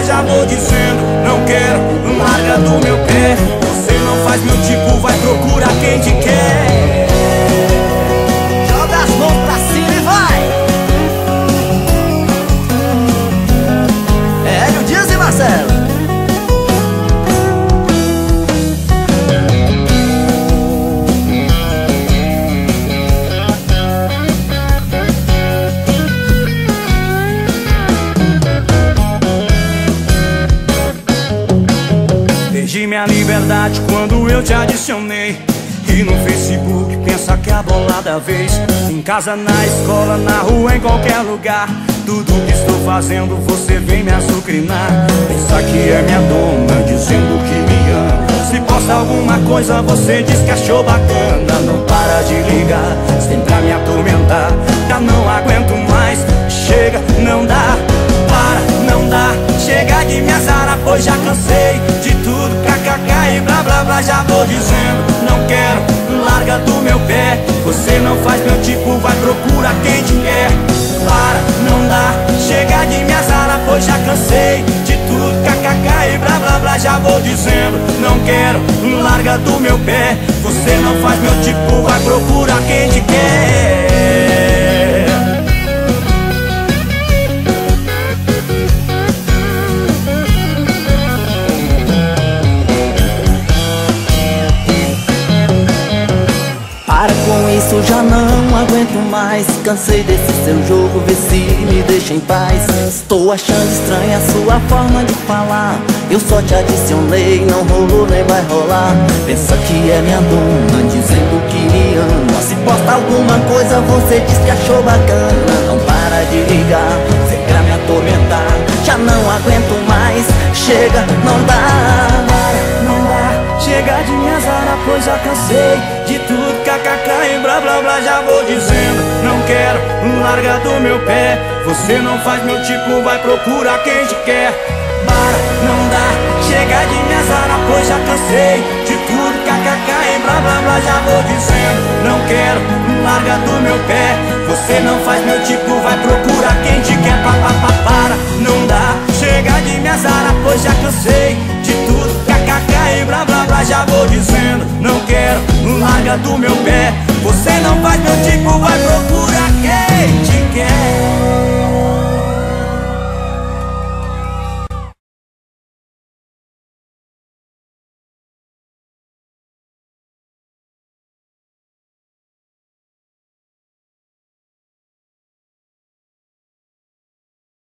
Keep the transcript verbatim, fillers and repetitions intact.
blá, já vou dizendo, não quero, larga do meu pé. Você não faz meu tipo, vai procurar quem te quer. Joga as mãos pra cima e vai! Hélio Dias e Marcelo. Perdi minha liberdade quando eu te adicionei. E no Facebook pensa que a bola da vez. Em casa, na escola, na rua, em qualquer lugar. Tudo que estou fazendo você vem me açucrinar. Pensa que é minha dona, dizendo que me ama. Se posta alguma coisa você diz que achou bacana. Não para de ligar, sempre pra me atormentar. Já não aguento mais, chega, não dá. Para, não dá, chega de me azarar, pois já cansei de tudo, kkk e blá blá blá. Já vou dizendo, não quero, larga do meu pé. Você não faz meu tipo, vai procurar quem te quer. Para, não dá, chega de me azarar, pois já cansei de tudo, kkk e blá blá blá. Já vou dizendo, não quero, larga do meu pé. Você não faz meu tipo, vai procurar quem te quer. Para com isso, já não aguento mais. Cansei desse seu jogo, vê se me deixa em paz. Estou achando estranha a sua forma de falar. Eu só te adicionei, não rolou nem vai rolar. Pensa que é minha dona, dizendo que me ama. Se posta alguma coisa, você diz que achou bacana. Não para de ligar, você quer me atormentar. Já não aguento mais, chega, não dá. Não dá, chega de me azarar, pois já cansei de tudo, kkk e blá blá blá. Já vou dizendo, não quero, larga do meu pé. Você não faz meu tipo, vai procurar quem te quer. Para, não dá, chega de me azarar, pois já cansei de tudo, kkk e blá blá blá. Já vou dizendo, não quero, larga do meu pé. Você não faz meu tipo, vai procurar quem te quer. Pa, pa, pa, para, não dá, chega de me azarar, pois já cansei de tudo, kkk e blá blá blá. Já vou dizendo, não quero, larga do meu pé. Você